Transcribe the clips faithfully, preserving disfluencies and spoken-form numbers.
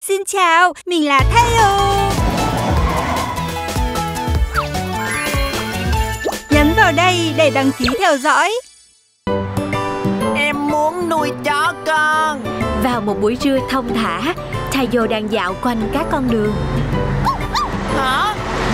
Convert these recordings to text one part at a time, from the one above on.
Xin chào, mình là Tayo. Nhấn vào đây để đăng ký theo dõi. Em muốn nuôi chó con. Vào một buổi trưa thông thả, Tayo đang dạo quanh các con đường. Hả?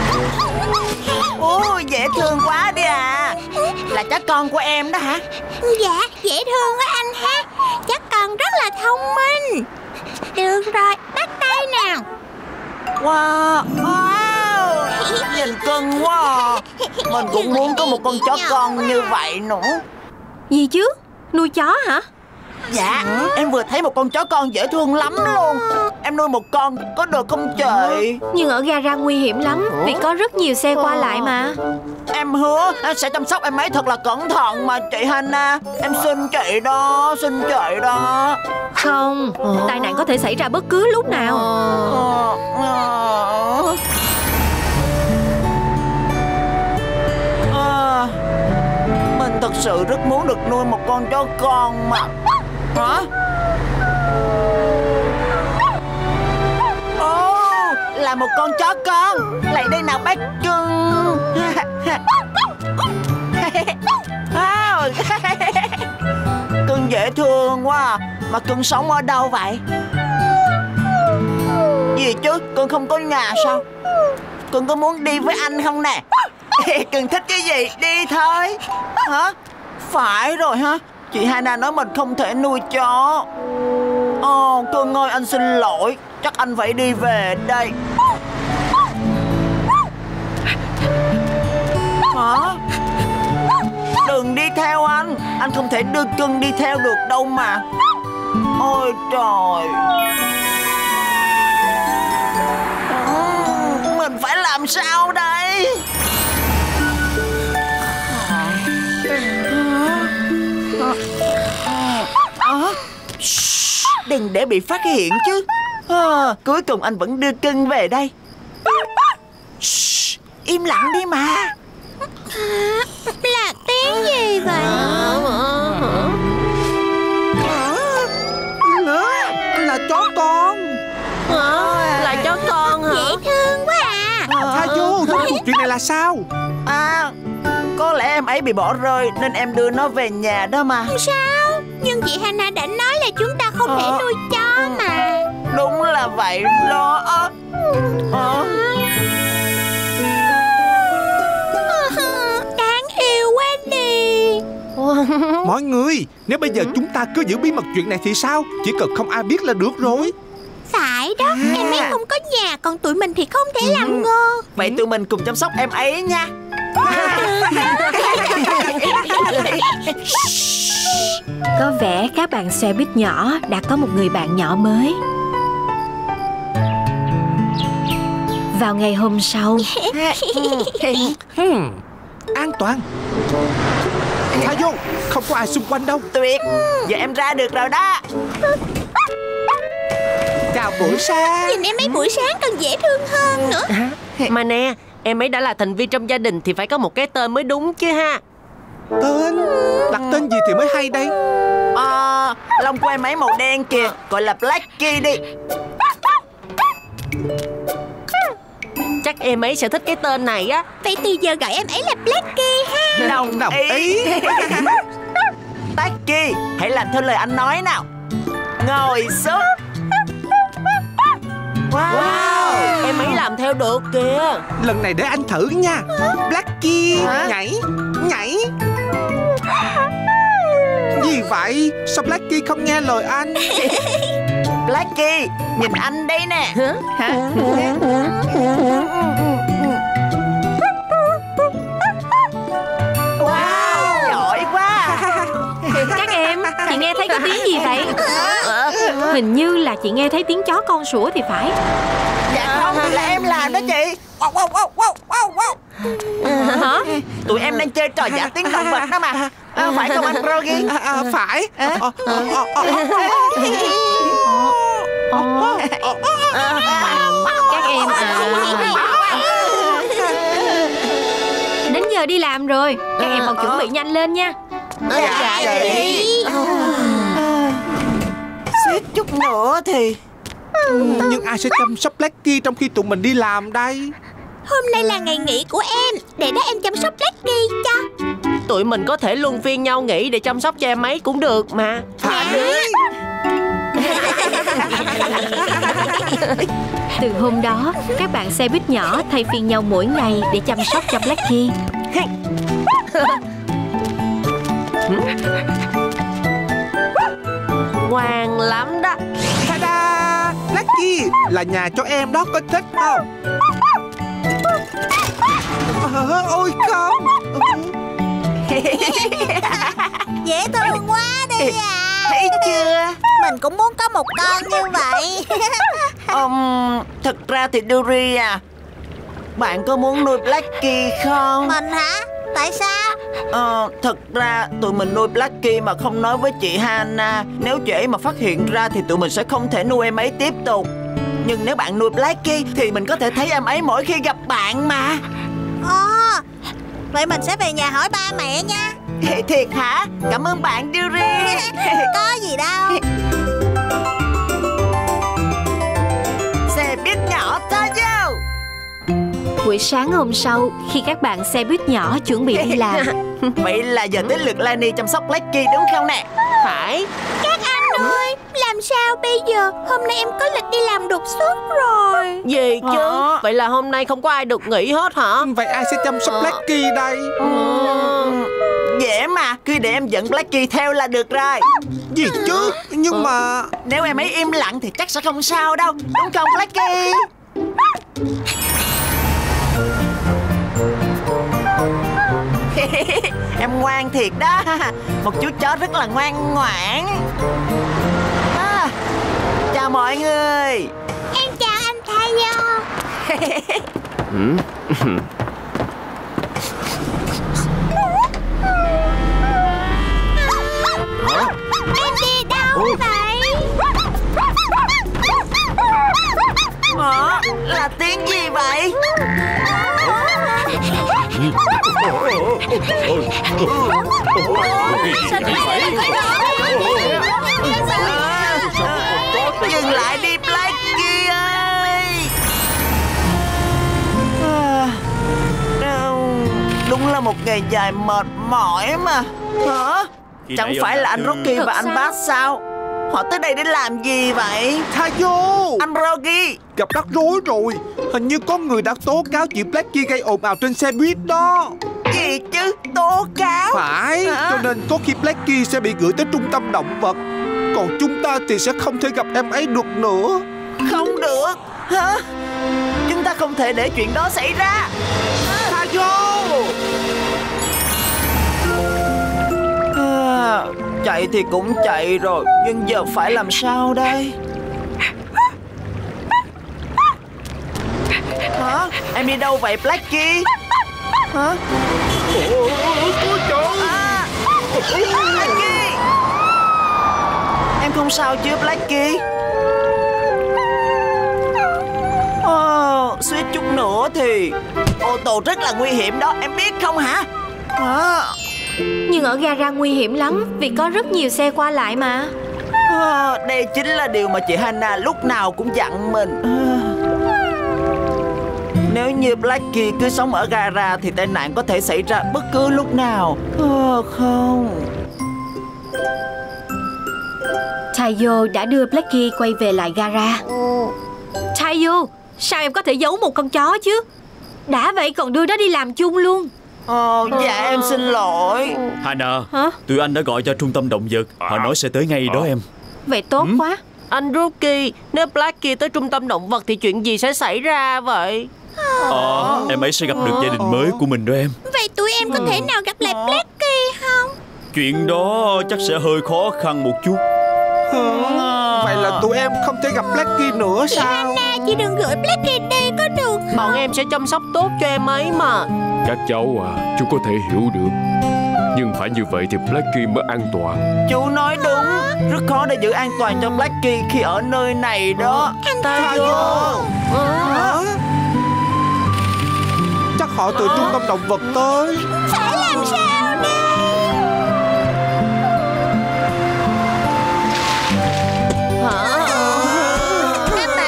Ôi, dễ thương quá đi à. Là chó con của em đó hả? Dạ, dễ thương quá anh ha. Chắc con rất là thông minh. Được rồi, bắt tay nào. Wow, wow. Nhìn cưng quá à. Mình cũng muốn có một con chó con như vậy nữa. Gì chứ? Nuôi chó hả? Dạ, em vừa thấy một con chó con dễ thương lắm luôn. Em nuôi một con có được không chị? Nhưng ở gara nguy hiểm lắm, vì có rất nhiều xe qua lại mà. Em hứa em sẽ chăm sóc em ấy thật là cẩn thận mà chị Hana. Em xin chị đó, xin chị đó. Không, tai nạn có thể xảy ra bất cứ lúc nào. à, Mình thật sự rất muốn được nuôi một con chó con mà. Hả? Ồ, oh, là một con chó con. Lại đây nào bác cưng. Cưng dễ thương quá à. Mà cưng sống ở đâu vậy? Gì chứ, cưng không có nhà sao? Cưng có muốn đi với anh không nè? Cưng thích cái gì đi thôi. Hả? Phải rồi hả? Chị Hana nói mình không thể nuôi chó. Ồ, cưng ơi, anh xin lỗi. Chắc anh phải đi về đây. Hả? Đừng đi theo anh. Anh không thể đưa cưng đi theo được đâu mà. Ôi trời. Mình phải làm sao đây? À, đừng để bị phát hiện chứ. à, Cuối cùng anh vẫn đưa cưng về đây. Shh, im lặng đi mà. Là tiếng gì vậy? Là chó con. Hả? Là chó con hả? Dễ thương quá à. Tayo, rốt cuộc chuyện này là sao? À, có lẽ em ấy bị bỏ rơi nên em đưa nó về nhà đó mà. Sao? Nhưng chị Hana đã nói là chúng ta không thể nuôi chó mà. Đúng là vậy đó. à, à. Đáng yêu quá đi. Mọi người, nếu bây giờ chúng ta cứ giữ bí mật chuyện này thì sao? Chỉ cần không ai biết là được rồi. Phải đó, em ấy không có nhà, còn tụi mình thì không thể làm ngơ. Vậy tụi mình cùng chăm sóc em ấy nha. Có vẻ các bạn xe buýt nhỏ đã có một người bạn nhỏ mới. Vào ngày hôm sau. hmm, An toàn. Tayo, không có ai xung quanh đâu. Tuyệt, giờ em ra được rồi đó. Chào buổi sáng. Nhìn em ấy buổi sáng còn dễ thương hơn nữa. Mà nè, em ấy đã là thành viên trong gia đình thì phải có một cái tên mới đúng chứ ha. Tên? Đặt tên gì thì mới hay đây? À, lông của em ấy màu đen kìa, gọi là Blackie đi. Chắc em ấy sẽ thích cái tên này á. Vậy từ giờ gọi em ấy là Blackie ha. Đồng, Đồng ý, ý. Blackie, hãy làm theo lời anh nói nào. Ngồi xuống. Wow, Wow, em ấy làm theo được kìa. Lần này để anh thử nha. Blackie, hả? nhảy, nhảy. Gì vậy? Sao Blackie không nghe lời anh? Blackie, nhìn anh đây nè. Hả? Hả? Wow, giỏi quá. Các em, chị nghe thấy có tiếng gì vậy? Hình như là chị nghe thấy tiếng chó con sủa thì phải. Dạ không, là em làm đó chị. Wow, wow, wow, wow, wow, wow. Hả? Tụi em đang chơi trò giả tiếng động vật đó mà. À, phải không anh Rogi? À, à, phải. À? Ờ, ờ, ờ, ờ. Các em à. Đến giờ đi làm rồi. Các em còn chuẩn bị nhanh lên nha. Dạ, dạ chị. Xếp chút nữa thì Nhưng ai sẽ chăm sóc Blackie trong khi tụi mình đi làm đây? Hôm nay là ngày nghỉ của em, để đó em chăm sóc Blackie cho. Tụi mình có thể luân phiên nhau nghỉ để chăm sóc cho em ấy cũng được mà. Phải. Từ hôm đó, các bạn xe buýt nhỏ thay phiên nhau mỗi ngày để chăm sóc cho Blackie. Ngoan lắm đó. Ta-da! Blackie, là nhà cho em đó, có thích không? À, ôi không. Dễ thương quá đi à. Thấy chưa? Mình cũng muốn có một con như vậy. um, Thật ra thì Dory à, bạn có muốn nuôi Blackie không? Mình hả? Tại sao? Ờ, thật ra tụi mình nuôi Blackie mà không nói với chị Hannah. Nếu chị ấy mà phát hiện ra thì tụi mình sẽ không thể nuôi em ấy tiếp tục. Nhưng nếu bạn nuôi Blackie thì mình có thể thấy em ấy mỗi khi gặp bạn mà. Ồ, vậy mình sẽ về nhà hỏi ba mẹ nha. Thiệt hả? Cảm ơn bạn Dory. Có gì đâu. Xe buýt nhỏ ta vô. Buổi sáng hôm sau, khi các bạn xe buýt nhỏ chuẩn bị đi làm, Vậy là giờ tới lượt Lani chăm sóc Blackie đúng không nè? Phải. Các anh ơi, làm sao bây giờ? Hôm nay em có lịch đi làm đột xuất rồi. Gì chứ? Hả? Vậy là hôm nay không có ai được nghỉ hết hả? Vậy ai sẽ chăm sóc Blackie đây? Uhm, dễ mà, cứ để em dẫn Blackie theo là được rồi. Gì chứ? Nhưng mà... Nếu em ấy im lặng thì chắc sẽ không sao đâu. Đúng không Blackie? Em ngoan thiệt đó. Một chú chó rất là ngoan ngoãn à, chào mọi người. Em chào anh Tayo. Em đi đâu vậy? Hả? Là tiếng gì vậy? Dừng lại đi Blackie ơi. À, đúng là một ngày dài mệt mỏi mà. Hả? Chẳng phải là anh Rocky và anh Bass sao? Họ tới đây để làm gì vậy? Tayo! Anh Rocky! Gặp rắc rối rồi. Hình như có người đã tố cáo chị Blackie gây ồn ào trên xe buýt đó. Gì chứ? Tố cáo? Phải. Hả? Cho nên có khi Blackie sẽ bị gửi tới trung tâm động vật. Còn chúng ta thì sẽ không thể gặp em ấy được nữa. Không được. Hả? Chúng ta không thể để chuyện đó xảy ra. Tayo! À, chạy thì cũng chạy rồi, nhưng giờ phải làm sao đây? Hả? Em đi đâu vậy Blackie? Hả? À, Blackie! Em không sao chứ Blackie? Ồ, suýt chút nữa thì ô tô rất là nguy hiểm đó, em biết không hả? Hả? nhưng ở gara nguy hiểm lắm vì có rất nhiều xe qua lại mà. À, đây chính là điều mà chị Hannah lúc nào cũng dặn mình. À, nếu như Blackie cứ sống ở gara thì tai nạn có thể xảy ra bất cứ lúc nào. À, không. Tayo đã đưa Blackie quay về lại gara. Tayo, sao em có thể giấu một con chó chứ? Đã vậy còn đưa nó đi làm chung luôn. Ờ, dạ em xin lỗi. Hannah, Hả? tụi anh đã gọi cho trung tâm động vật. Họ nói sẽ tới ngay đó em. Vậy tốt Ừ? quá. Anh Rocky, nếu Blackie tới trung tâm động vật thì chuyện gì sẽ xảy ra vậy? Ờ, em ấy sẽ gặp được gia đình mới của mình đó em. Vậy tụi em có thể nào gặp lại Blackie không? Chuyện đó chắc sẽ hơi khó khăn một chút. Vậy là tụi em không thể gặp Blackie nữa Chị sao? Hannah, chị đừng gửi Blackie đi có được không? Bọn em sẽ chăm sóc tốt cho em ấy mà. Các cháu à, chú có thể hiểu được. Nhưng phải như vậy thì Blackie mới an toàn. Chú nói đúng. Rất khó để giữ an toàn cho Blackie khi ở nơi này đó. Anh Tayo. Hả? Chắc họ từ trung tâm động vật tới. phải làm sao đây? Hả? Các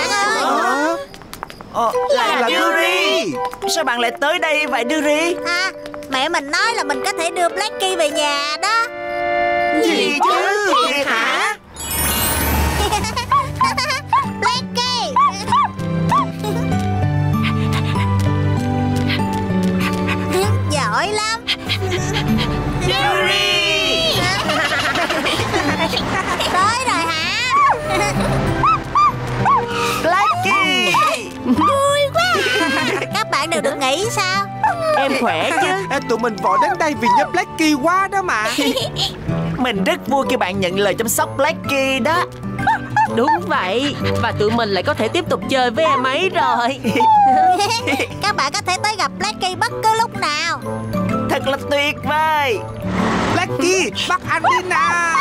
Sao bạn lại tới đây vậy Duri? À, mẹ mình nói là mình có thể đưa Blackie về nhà đó. Gì chứ? Thiệt hả? Blackie. Giỏi lắm. Duri! Tới rồi hả? Blackie! Vui quá. Các bạn đều được nghỉ sao? Em khỏe chứ? Tụi mình vội đến đây vì nhớ Blackie quá đó mà. Mình rất vui khi bạn nhận lời chăm sóc Blackie đó. Đúng vậy. Và tụi mình lại có thể tiếp tục chơi với em ấy rồi. Các bạn có thể tới gặp Blackie bất cứ lúc nào. Thật là tuyệt vời. Blackie, bắt anh đi nào.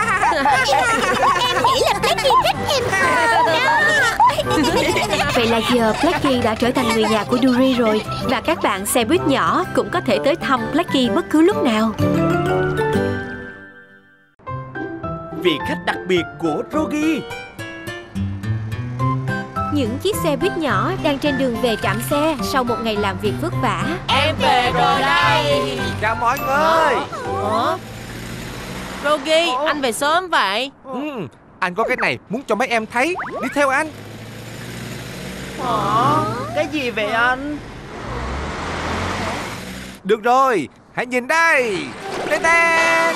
Em nghĩ là Blackie thích em hơn đó. Vậy là giờ Blackie đã trở thành người nhà của Duri rồi. Và các bạn xe buýt nhỏ cũng có thể tới thăm Blackie bất cứ lúc nào. Vị khách đặc biệt của Rogi. Những chiếc xe buýt nhỏ đang trên đường về trạm xe sau một ngày làm việc vất vả. Em về rồi đây. Chào mọi người. Ủa? Rogi, anh về sớm vậy? Ừ, anh có cái này muốn cho mấy em thấy. Đi theo anh. Hả? Cái gì vậy anh? Được rồi, hãy nhìn đây. Tên tên.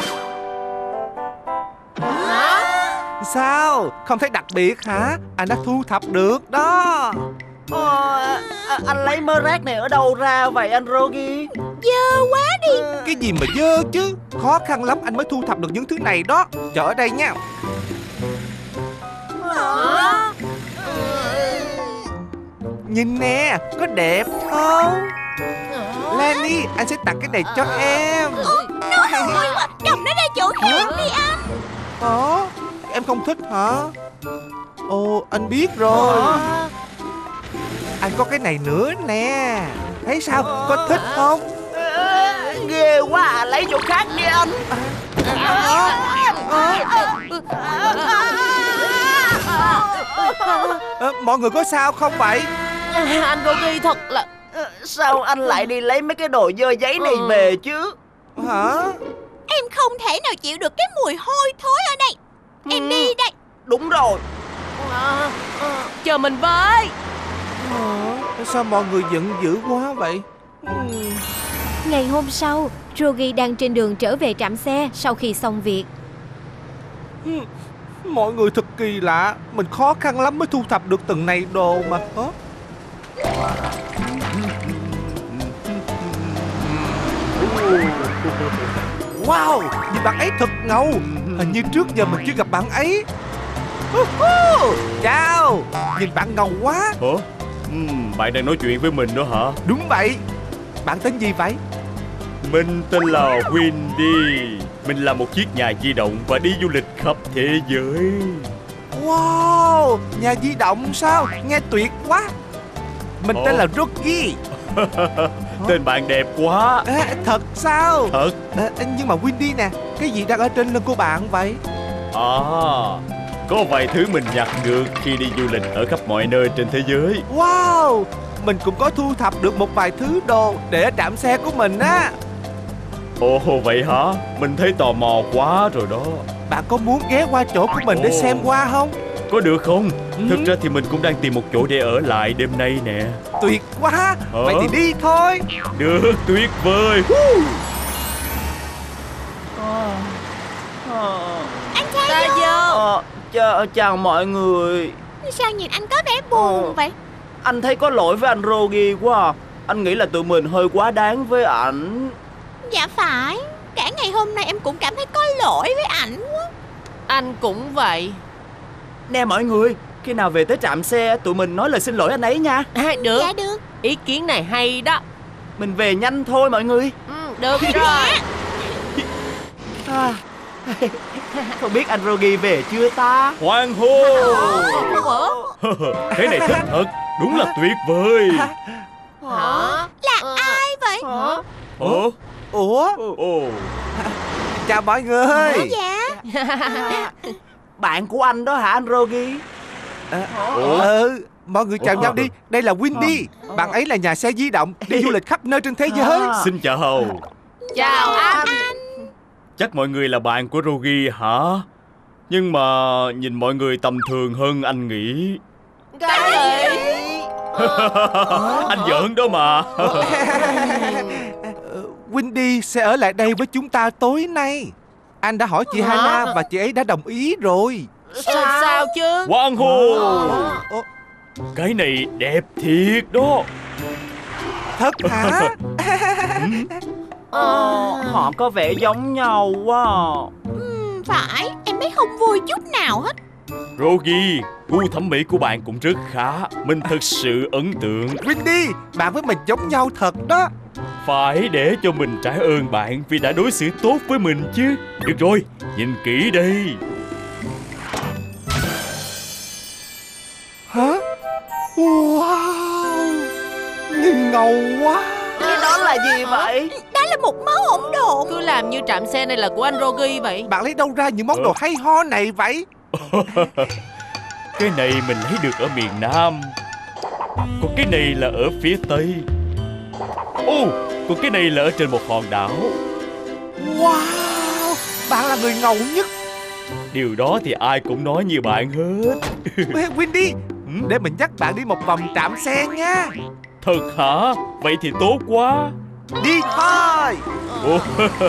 Sao? Không thấy đặc biệt hả? Anh đã thu thập được đó. Ờ, à, anh lấy mớ rác này ở đâu ra vậy anh Rogi? Dơ quá đi. Cái gì mà dơ chứ. Khó khăn lắm anh mới thu thập được những thứ này đó. Chờ ở đây nha. Hả? Nhìn nè, có đẹp không? Lenny, anh sẽ tặng cái này cho em. Cầm nó ra chỗ khác đi anh. Ồ, em không thích hả? Ồ, anh biết rồi. Anh có cái này nữa nè. Thấy sao, có thích không? Ghê quá à, lấy chỗ khác đi anh. À, mọi người có sao không vậy? Anh Rogi thật là... Sao anh lại đi lấy mấy cái đồ dơ giấy này về chứ? Hả? Em không thể nào chịu được cái mùi hôi thối ở đây. Em đi đây. Đúng rồi. À, à, chờ mình với. À, sao mọi người giận dữ quá vậy? Ngày hôm sau, Rogi đang trên đường trở về trạm xe sau khi xong việc. Mọi người thật kỳ lạ. Mình khó khăn lắm mới thu thập được từng này đồ mà. Hả? Wow, nhìn bạn ấy thật ngầu. Hình như trước giờ mình chưa gặp bạn ấy. Chào, nhìn bạn ngầu quá. Hả? Uhm, bạn đang nói chuyện với mình đó hả? Đúng vậy. Bạn tên gì vậy? Mình tên là Windy. Mình là một chiếc nhà di động và đi du lịch khắp thế giới. Wow, nhà di động sao? Nghe tuyệt quá. Mình Ồ. tên là Rogi. Tên bạn đẹp quá. À, thật sao? Thật. À, nhưng mà Windy nè, cái gì đang ở trên lưng của bạn vậy? À, có vài thứ mình nhặt được khi đi du lịch ở khắp mọi nơi trên thế giới. Wow, mình cũng có thu thập được một vài thứ đồ để ở trạm xe của mình á. Ồ vậy hả? Mình thấy tò mò quá rồi đó. Bạn có muốn ghé qua chỗ của mình để Ồ. xem qua không? Có được không? Ừ. Thực ra thì mình cũng đang tìm một chỗ để ở lại đêm nay nè. Tuyệt quá. Hả? Vậy thì đi thôi. Được, tuyệt vời. Anh trai vô. Ờ, chào, chào mọi người. Sao nhìn anh có vẻ buồn Ờ. vậy? Anh thấy có lỗi với anh Rogi quá à. Anh nghĩ là tụi mình hơi quá đáng với ảnh. Dạ phải. Cả ngày hôm nay em cũng cảm thấy có lỗi với ảnh quá. Anh cũng vậy. Nè mọi người, khi nào về tới trạm xe tụi mình nói lời xin lỗi anh ấy nha. À, được. Dạ được. Ý kiến này hay đó. Mình về nhanh thôi mọi người. Ừ, được rồi. À, không biết anh Rogi về chưa ta? Hoan hô. Thế này thích thật. Đúng là tuyệt vời. Hả? Là ai vậy? Hả? Ủa? Ủa? Ồ. Chào mọi người. Dạ. Bạn của anh đó hả anh Rogi? À, Ủa? ừ, Mọi người chào nhau đi. Đây là Windy. Bạn ấy là nhà xe di động, đi du lịch khắp nơi trên thế giới. Xin chào. Chào anh. Chắc mọi người là bạn của Rogi hả? Nhưng mà nhìn mọi người tầm thường hơn anh nghĩ. Cái gì? Anh giỡn đó mà. Windy sẽ ở lại đây với chúng ta tối nay. Anh đã hỏi chị Hả? Hana và chị ấy đã đồng ý rồi. Sao, sao chứ? Quang hô. Ồ, Cái này đẹp thiệt đó. thật hả? Ờ, họ có vẻ giống nhau quá à. Ừm, Phải, em thấy không vui chút nào hết. Rogi, gu thẩm mỹ của bạn cũng rất khá. Mình thật sự ấn tượng. Windy, bạn với mình giống nhau thật đó. Phải để cho mình trả ơn bạn vì đã đối xử tốt với mình chứ. Được rồi, nhìn kỹ đây. Hả? Wow, nhìn ngầu quá. Cái đó là gì vậy? Đó là một mớ hỗn độn. Cứ làm như trạm xe này là của anh Rogi vậy. Bạn lấy đâu ra những món đồ hay ho này vậy? Cái này mình lấy được ở miền Nam. Còn cái này là ở phía Tây. Ồ, còn cái này là ở trên một hòn đảo. Wow, bạn là người ngầu nhất. Điều đó thì ai cũng nói như bạn hết. Windy, để mình dắt bạn đi một vòng trạm xe nha. Thật hả? Vậy thì tốt quá. Đi thôi. Ồ.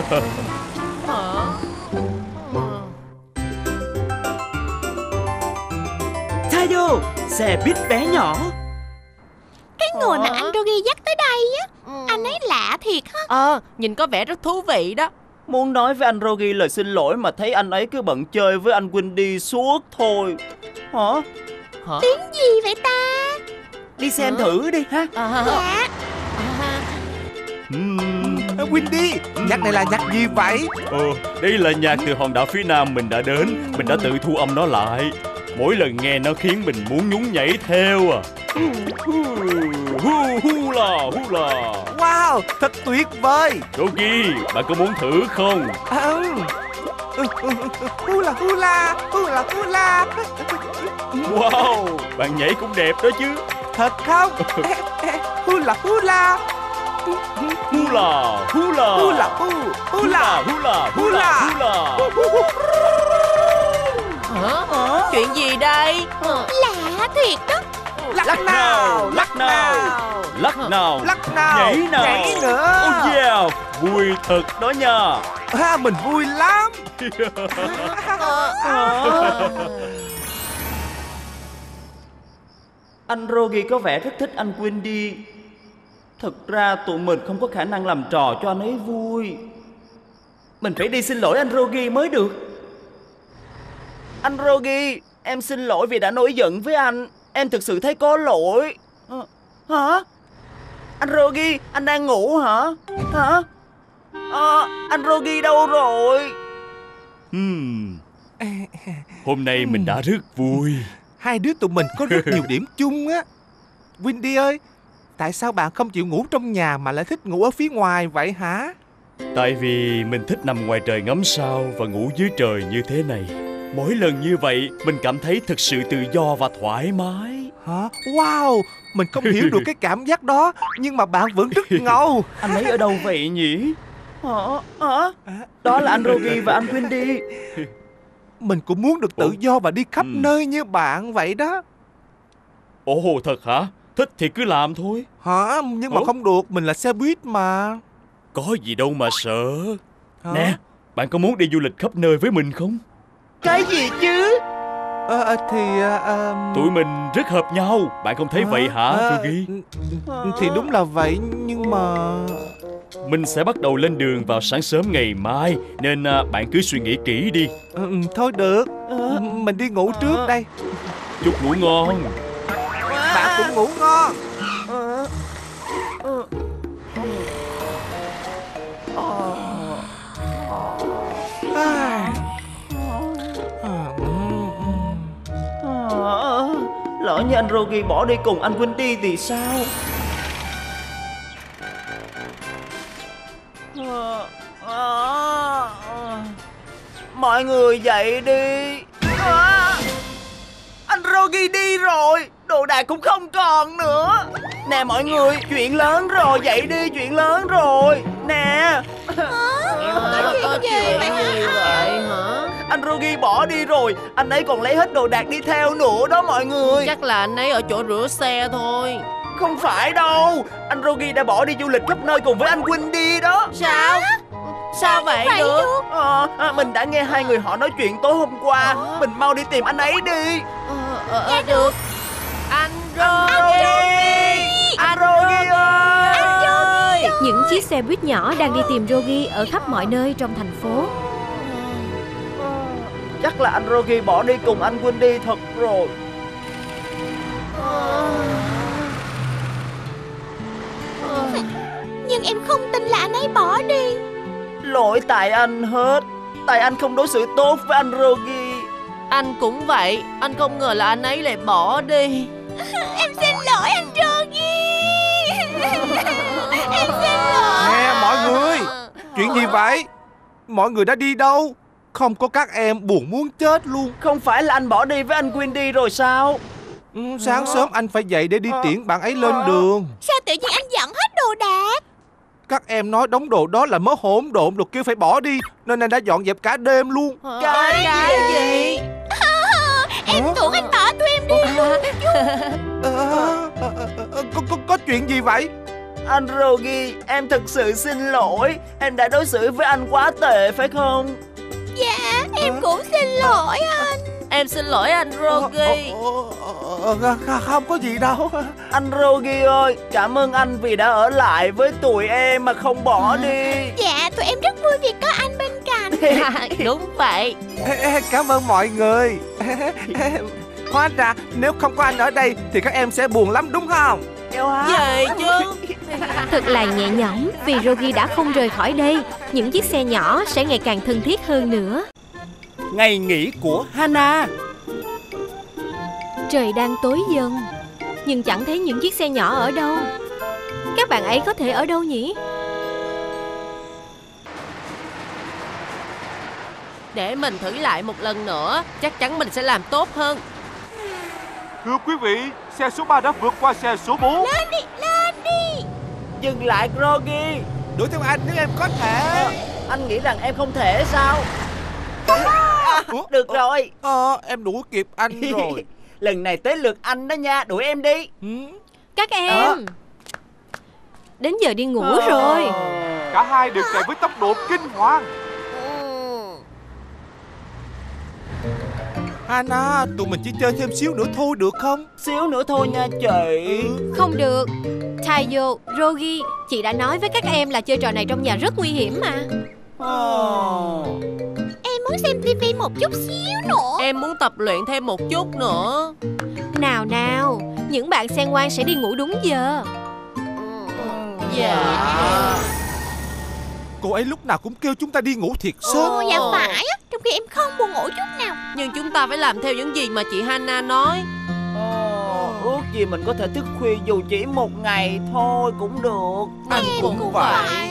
Tayo, xe buýt bé nhỏ. Cái người mà anh Rogi dắt tới đây á, anh ấy lạ thiệt ha. Ờ, nhìn có vẻ rất thú vị đó. Muốn nói với anh Rogi lời xin lỗi mà thấy anh ấy cứ bận chơi với anh Windy suốt thôi. Hả? Hả? Tiếng gì vậy ta? Đi xem thử đi ha. À, Dạ. Ừm. Windy, nhạc này là nhạc gì vậy? Ờ, đây là nhạc từ hòn đảo phía Nam mình đã đến. Mình đã tự thu âm nó lại. Mỗi lần nghe nó khiến mình muốn nhún nhảy theo à. Hu hu hu la hu la. Wow, thật tuyệt vời. Rogi, bạn có muốn thử không? À, ừ. Hula hula, hula hula. Wow, bạn nhảy cũng đẹp đó chứ. Thật không? Hula hula. Hula hula Hula hu, hula hula hula hula. Hả? Chuyện gì đây? Lạ thiệt đó. Lắc nào, lắc nào, lắc nào, lắc nào, nhảy nào, nhảy nữa. Oh yeah, vui thật đó nha. À, mình vui lắm. Anh Rogi có vẻ rất thích anh Windy. Thực ra tụi mình không có khả năng làm trò cho anh ấy vui. Mình phải đi xin lỗi anh Rogi mới được. Anh Rogi, em xin lỗi vì đã nổi giận với anh. Em thực sự thấy có lỗi. À, hả? Anh Rogi, anh đang ngủ hả? Hả? À, anh Rogi đâu rồi? Hmm. Hôm nay mình đã rất vui. Hai đứa tụi mình có rất nhiều điểm chung á. Windy ơi, tại sao bạn không chịu ngủ trong nhà mà lại thích ngủ ở phía ngoài vậy hả? Tại vì mình thích nằm ngoài trời ngắm sao và ngủ dưới trời như thế này. Mỗi lần như vậy mình cảm thấy thật sự tự do và thoải mái. Hả? Wow, mình không hiểu được cái cảm giác đó. Nhưng mà bạn vẫn rất ngầu. Anh ấy ở đâu vậy nhỉ? Hả? Hả? Đó là anh Rogi và anh Windy. Mình cũng muốn được tự do và đi khắp ừ. nơi như bạn vậy đó. Ồ, thật hả? Thích thì cứ làm thôi. Hả? Nhưng mà Ủa? không được, mình là xe buýt mà. Có gì đâu mà sợ. Hả? Nè, bạn có muốn đi du lịch khắp nơi với mình không? Cái gì chứ? Ờ, thì... À, Tụi mình rất hợp nhau. Bạn không thấy à, vậy hả, à, Rogi? Thì đúng là vậy, nhưng mà... Mình sẽ bắt đầu lên đường vào sáng sớm ngày mai. Nên à, bạn cứ suy nghĩ kỹ đi. Ừ, thôi được, mình đi ngủ trước đây. Chúc ngủ ngon. Bạn cũng ngủ ngon. À, lỡ như anh Rogi bỏ đi cùng anh Windy thì sao? À, à, mọi người dậy đi. À, anh Rogi đi rồi. đồ đạc cũng không còn nữa. Nè mọi người, chuyện lớn rồi, dậy đi, chuyện lớn rồi. Nè. Có chuyện gì vậy hả? Anh Rogi bỏ đi rồi, anh ấy còn lấy hết đồ đạc đi theo nữa đó mọi người. Chắc là anh ấy ở chỗ rửa xe thôi. Không phải đâu, anh Rogi đã bỏ đi du lịch khắp nơi cùng với anh Wendy đó. Sao? Sao vậy được? À, à, mình đã nghe hai người họ nói chuyện tối hôm qua. Mình mau đi tìm anh ấy đi. Ờ, ờ, ờ, được. Anh Rogi, anh Rogi ơi. Những chiếc xe buýt nhỏ đang đi tìm Rogi ở khắp mọi nơi trong thành phố. Chắc là anh Rogi bỏ đi cùng anh Wendy thật rồi. Nhưng em không tin là anh ấy bỏ đi. Lỗi tại anh hết. Tại anh không đối xử tốt với anh Rogi. Anh cũng vậy. Anh không ngờ là anh ấy lại bỏ đi. Em xin lỗi anh Rogi. Em xin lỗi. Nè mọi người, chuyện gì vậy? Mọi người đã đi đâu? Không có các em buồn muốn chết luôn. Không phải là anh bỏ đi với anh Wendy rồi sao? Ừ, sáng sớm anh phải dậy để đi tiễn bạn ấy lên đường. Sao tự nhiên anh dọn hết đồ đạc? Các em nói đống đồ đó là mớ hỗn độn, được kêu phải bỏ đi, nên anh đã dọn dẹp cả đêm luôn. Cái, cái gì? À, em tưởng anh bỏ tụi em đi luôn. À, à, à, có, có, có chuyện gì vậy? Anh Rogi, em thật sự xin lỗi. Em đã đối xử với anh quá tệ phải không? Dạ, em cũng xin lỗi anh. Em xin lỗi anh Rogi. Không có gì đâu. Anh Rogi ơi, cảm ơn anh vì đã ở lại với tụi em mà không bỏ đi. Dạ, tụi em rất vui vì có anh bên cạnh. Đúng vậy. Cảm ơn mọi người. Hóa ra nếu không có anh ở đây thì các em sẽ buồn lắm đúng không? Vậy chứ. Thật là nhẹ nhõm vì Rogi đã không rời khỏi đây. Những chiếc xe nhỏ sẽ ngày càng thân thiết hơn nữa. Ngày nghỉ của Hana. Trời đang tối dần, nhưng chẳng thấy những chiếc xe nhỏ ở đâu. Các bạn ấy có thể ở đâu nhỉ? Để mình thử lại một lần nữa. Chắc chắn mình sẽ làm tốt hơn. Thưa quý vị, xe số ba đã vượt qua xe số bốn. Lên đi, lên đi. Dừng lại Rogi. Đuổi theo anh nếu em có thể. à, Anh nghĩ rằng em không thể sao? à, Được rồi. Ờ, em đuổi kịp anh rồi. Lần này tới lượt anh đó nha, đuổi em đi. Các em à. Đến giờ đi ngủ à. rồi. Cả hai đều chạy với tốc độ kinh hoàng. Hana, tụi mình chỉ chơi thêm xíu nữa thôi được không? Xíu nữa thôi nha chị. Không được. Tayo, Rogi, chị đã nói với các em là chơi trò này trong nhà rất nguy hiểm mà. oh. Em muốn xem tivi một chút xíu nữa. Em muốn tập luyện thêm một chút nữa. Nào nào, những bạn xem ngoan sẽ đi ngủ đúng giờ. Dạ. Cô ấy lúc nào cũng kêu chúng ta đi ngủ thiệt sớm. Ồ, dạ phải á. Trong khi em không buồn ngủ chút nào. Nhưng chúng ta phải làm theo những gì mà chị Hana nói. oh, Ước gì mình có thể thức khuya dù chỉ một ngày thôi cũng được. Anh Em cũng, cũng vậy. vậy.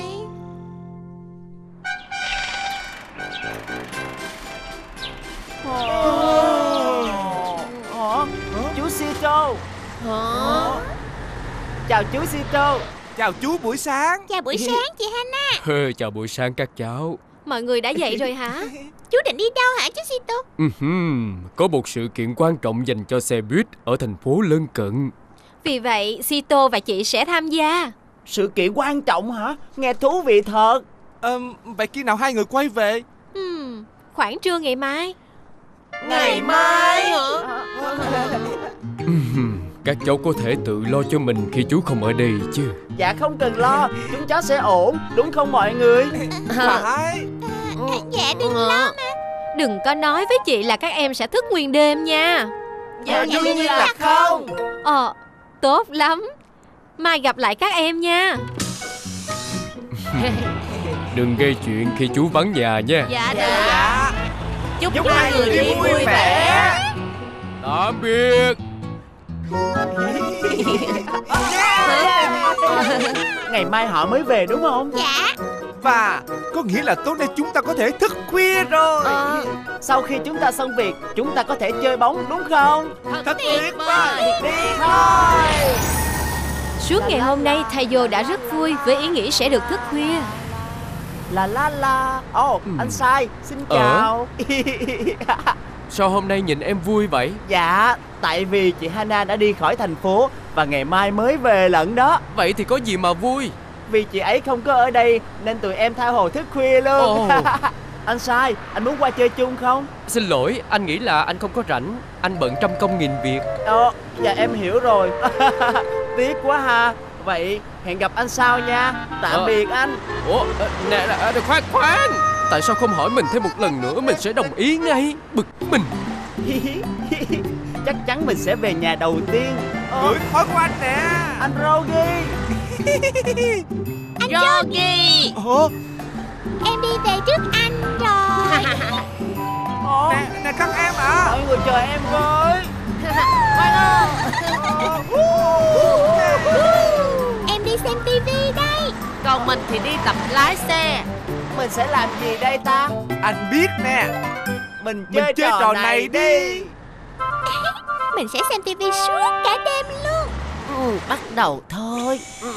Hả? Chú Sito. Hả? Chào chú Sito. Chào chú buổi sáng. Chào buổi sáng chị Hana. Chào buổi sáng các cháu. Mọi người đã dậy rồi hả? Chú định đi đâu hả chú Sito? Uh-huh. Có một sự kiện quan trọng dành cho xe buýt ở thành phố lân cận. Vì vậy Sito và chị sẽ tham gia. Sự kiện quan trọng hả? Nghe thú vị thật. à, Vậy khi nào hai người quay về? hmm, Khoảng trưa ngày mai. Ngày mai hả? Uh-huh. Các cháu có thể tự lo cho mình khi chú không ở đây chứ? Dạ không cần lo, chúng cháu sẽ ổn, đúng không mọi người? Phải. À, dạ đừng lo mà. Đừng có nói với chị là các em sẽ thức nguyên đêm nha. Dạ đương nhiên là không. Ờ, tốt lắm. Mai gặp lại các em nha. Đừng gây chuyện khi chú vắng nhà nha. Dạ được. Dạ. Chúc, Chúc hai người đi vui vẻ. Tạm biệt. Ngày mai họ mới về đúng không? Dạ. Và có nghĩa là tối nay chúng ta có thể thức khuya rồi. Ờ, Sau khi chúng ta xong việc, chúng ta có thể chơi bóng đúng không? Thật tuyệt vời. Đi thôi. Suốt ngày hôm nay Tayo đã rất vui với ý nghĩ sẽ được thức khuya. La la la. Ồ, oh, Ừ. anh Sai, xin Ờ. chào. Sao hôm nay nhìn em vui vậy? Dạ, tại vì chị Hana đã đi khỏi thành phố và ngày mai mới về lận đó. Vậy thì có gì mà vui? Vì chị ấy không có ở đây nên tụi em tha hồ thức khuya luôn. Ồ. Anh Sai, anh muốn qua chơi chung không? Xin lỗi, anh nghĩ là anh không có rảnh. Anh bận trăm công nghìn việc. Ồ, dạ em hiểu rồi. Tiếc quá ha. Vậy hẹn gặp anh sau nha. Tạm Ờ. biệt anh. Ủa, ờ, nè, nè, nè, khoan, khoan. Tại sao không hỏi mình thêm một lần nữa? Mình sẽ đồng ý ngay. Bực mình. Chắc chắn mình sẽ về nhà đầu tiên. Ờ, Gửi thói của anh nè. anh Rogi. Anh Rogi, Ồ, em đi về trước anh rồi. Ồ, nè, nè các em ạ. mọi người chờ em với. Em đi xem tivi đây. Còn mình thì đi tập lái xe. Mình sẽ làm gì đây ta? Anh biết nè. Mình Mình chơi, chơi trò này đi. Mình sẽ xem tivi suốt cả đêm luôn. Ừ, bắt đầu thôi. Ừ.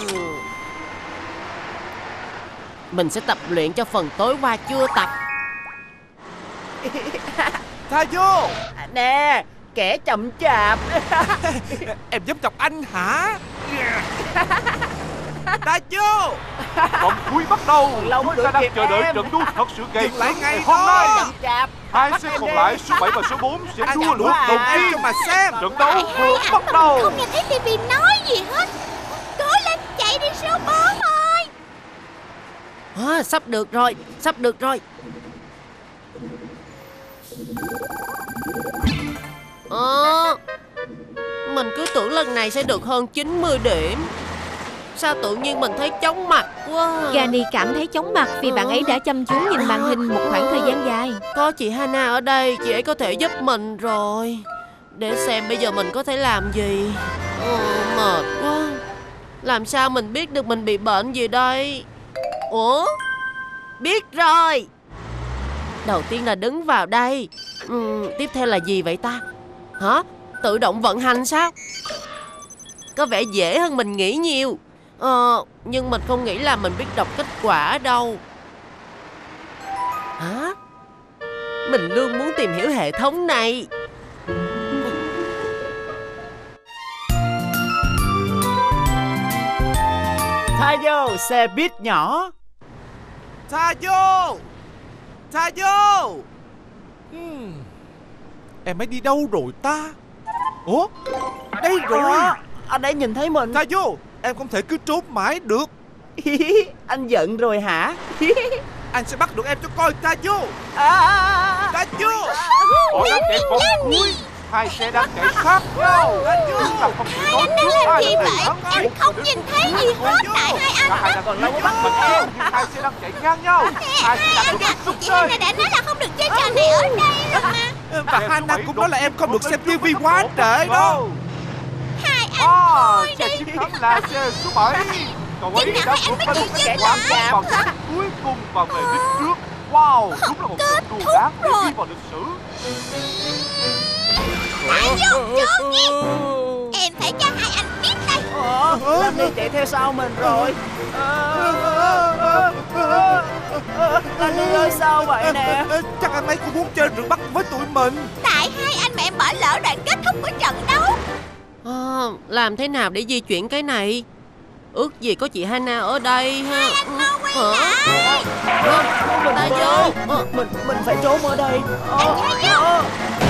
Mình sẽ tập luyện cho phần tối qua chưa tập. Tayo, Nè, kẻ chậm chạp. em dám chọc anh hả? Tayo, Vòng cuối bắt đầu. Lâu mới Chúng ta đuổi đang kịp chờ đợi em. trận đua thật sự gay dừng lại cấn ngay ngày hôm đó. nay. Chậm chạp. Hai xe còn lại, số bảy và số bốn sẽ Anh đua chậm lượt quá à. đầu em tiên. cho mà xem. Trận đấu vừa bắt đầu. Không nghe thấy tivi nói gì hết. Cố lên, chạy đi số bốn ơi. À, sắp được rồi, sắp được rồi. Ờ, mình cứ tưởng lần này sẽ được hơn chín mươi điểm. Sao tự nhiên mình thấy chóng mặt quá. Gani cảm thấy chóng mặt vì bạn ấy đã chăm chú nhìn màn hình một khoảng thời gian dài. Có chị Hana ở đây, chị ấy có thể giúp mình rồi. Để xem bây giờ mình có thể làm gì. Ờ, mệt quá. Làm sao mình biết được mình bị bệnh gì đây? Ủa? Biết rồi. Đầu tiên là đứng vào đây. ừ, Tiếp theo là gì vậy ta? Hả? Tự động vận hành sao? Có vẻ dễ hơn mình nghĩ nhiều. Ờ, nhưng mình không nghĩ là mình biết đọc kết quả đâu. Hả? Mình luôn muốn tìm hiểu hệ thống này. Tayo, xe buýt nhỏ. Tayo, Tayo. Hmm. Em ấy đi đâu rồi ta? Ủa, đây rồi. Ủa, anh ấy nhìn thấy mình. Tayo, em không thể cứ trốn mãi được. Anh giận rồi hả? Anh sẽ bắt được em cho coi Tayo. À, Tayo. Họ đang chạy vòng cuối. Hai xe đang chạy sát nhau. Chúng ta không thể nói trước Làm ai gì là vậy? người thắng. Em không nhìn thấy gì hết tại hai anh. Cả hai đang còn lâu mới bắt được em. Nhưng hai xe đang chạy ngang nhau. Hai xe đang được xúc Chị chơi. Hana đã nói là không được chơi trò này ở đây rồi mà. Và Hana cũng nói là em không được xem tivi quá trễ đó. Hai anh À, thôi xe đi. chiến thắng là xe số bảy. Cậu ấy Chừng đã nào vượt anh qua mới một chịu cái chứ quãng làm. vòng phút cuối cùng và về đích trước. Wow, đúng là một trận đua đáng để ghi vào lịch sử. Hãy vô trước đi. Em phải cho hai anh biết đây. Ủa, Lan Ly chạy theo sau mình rồi. Lan Ly ơi, sao vậy nè? Chắc anh ấy cũng muốn chơi rượt bắt với tụi mình. Tại hai anh mà em bỏ lỡ đoạn kết thúc của trận đấu. À, làm thế nào để di chuyển cái này? Ước gì có chị Hana ở đây ha. Anh mau quay Hả? lại. Ờ, Ta vô. Ờ, Mình mình phải trốn ở đây. Anh Tayo.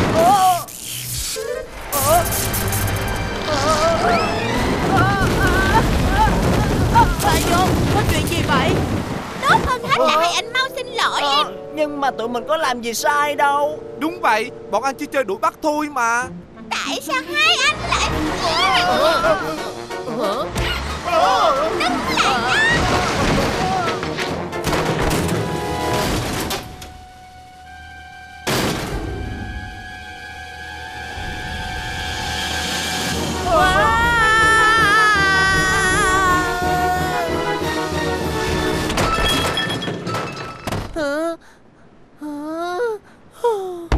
Ta vô. Có chuyện gì vậy? Tốt hơn hết là hai anh mau xin lỗi em. Ờ, nhưng mà tụi mình có làm gì sai đâu. Đúng vậy, bọn anh chỉ chơi đuổi bắt thôi mà. Tại sao hai anh lại Hả? đứng lại đó? Hả? Hả?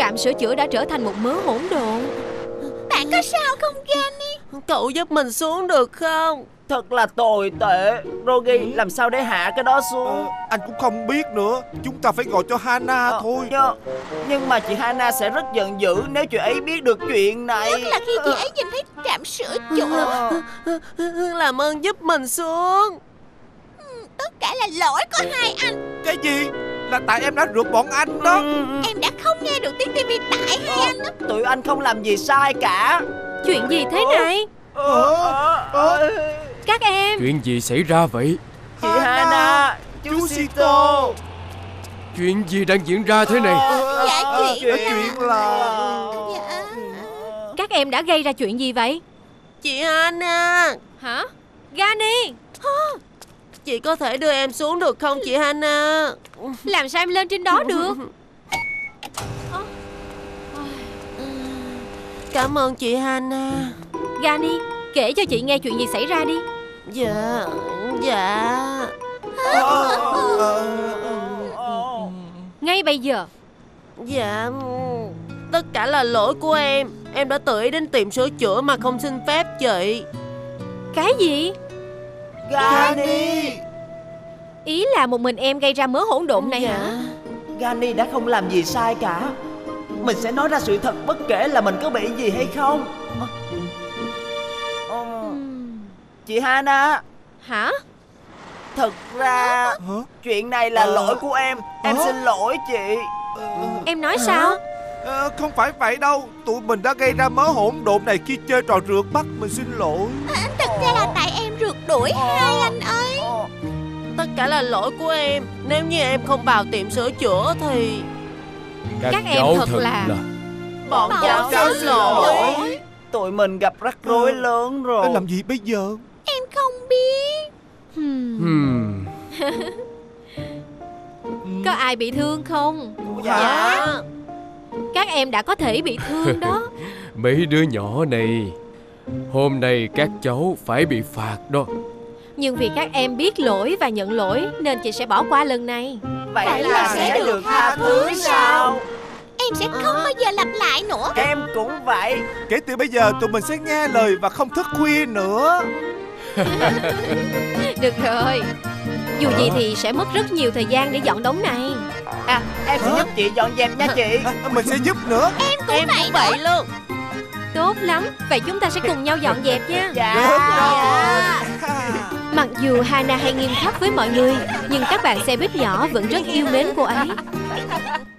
trạm sửa chữa đã trở thành một mớ hỗn độn. Bạn có sao không Granny? Cậu giúp mình xuống được không? Thật là tồi tệ. Rogi, làm sao để hạ cái đó xuống? Ờ, anh cũng không biết nữa. Chúng ta phải gọi cho Hana Ờ, thôi. Nhưng, nhưng mà chị Hana sẽ rất giận dữ nếu chị ấy biết được chuyện này. Nhất là khi chị ấy nhìn thấy trạm sửa chữa. Ờ, Làm ơn giúp mình xuống. Tất cả là lỗi của hai anh. Cái gì? Là tại em đã rượt bọn anh đó. Em đã không nghe được tiếng tivi tại hai anh đó. Tụi anh không làm gì sai cả. Chuyện gì thế này? Ờ, ờ, Các em. Chuyện gì xảy ra vậy? Chị Hana, chú Sito. Chuyện gì đang diễn ra thế này? Dạ chuyện Chuyện Chuyện là... Dạ. Các em đã gây ra chuyện gì vậy? Chị Hana, Hả? Granny, chị có thể đưa em xuống được không chị Hana? làm sao em lên trên đó được? Cảm ơn chị Hana. Granny, kể cho chị nghe chuyện gì xảy ra đi. Dạ, dạ. Ngay bây giờ. Dạ, tất cả là lỗi của em. Em đã tự ý đến tiệm sửa chữa mà không xin phép chị. Cái gì? Gani, Ý là một mình em gây ra mớ hỗn độn này hả? Gani đã không làm gì sai cả. Mình sẽ nói ra sự thật bất kể là mình có bị gì hay không. Ờ, Chị Hana, Hả? thật ra Hả? chuyện này là lỗi của em. Em Hả? xin lỗi chị. Em nói sao? Ờ, không phải vậy đâu. Tụi mình đã gây ra mớ hỗn độn này khi chơi trò rượt bắt. Mình xin lỗi. Thật ra là tại em rượt đuổi hai anh ấy. Tất cả là lỗi của em. Nếu như em không vào tiệm sửa chữa thì Các, Các em cháu thật thật là- là... bọn Bọn cháu cháu xin xin lỗi. lỗi. Tụi mình gặp rắc rối lớn rồi. Làm gì bây giờ? Em không biết. Hmm. Hmm. Có ai bị thương không? Dạ. Các em đã có thể bị thương đó. Mấy đứa nhỏ này, hôm nay các cháu phải bị phạt đó. Nhưng vì các em biết lỗi và nhận lỗi nên chị sẽ bỏ qua lần này. Vậy, Vậy là, là sẽ sẽ được được tha thứ sao? Em sẽ không bao giờ lặp lại nữa. Em cũng vậy. Kể từ bây giờ tụi mình sẽ nghe lời và không thức khuya nữa. Được rồi. Dù gì thì sẽ mất rất nhiều thời gian để dọn đống này. À, em sẽ Hả? giúp chị dọn dẹp nha chị. À, mình sẽ giúp nữa. Em cũng Em vậy cũng vậy luôn. Tốt lắm. Vậy chúng ta sẽ cùng nhau dọn dẹp nha. Dạ. Được Dạ. Mặc dù Hana hay nghiêm khắc với mọi người, nhưng các bạn xe buýt nhỏ vẫn rất yêu mến cô ấy.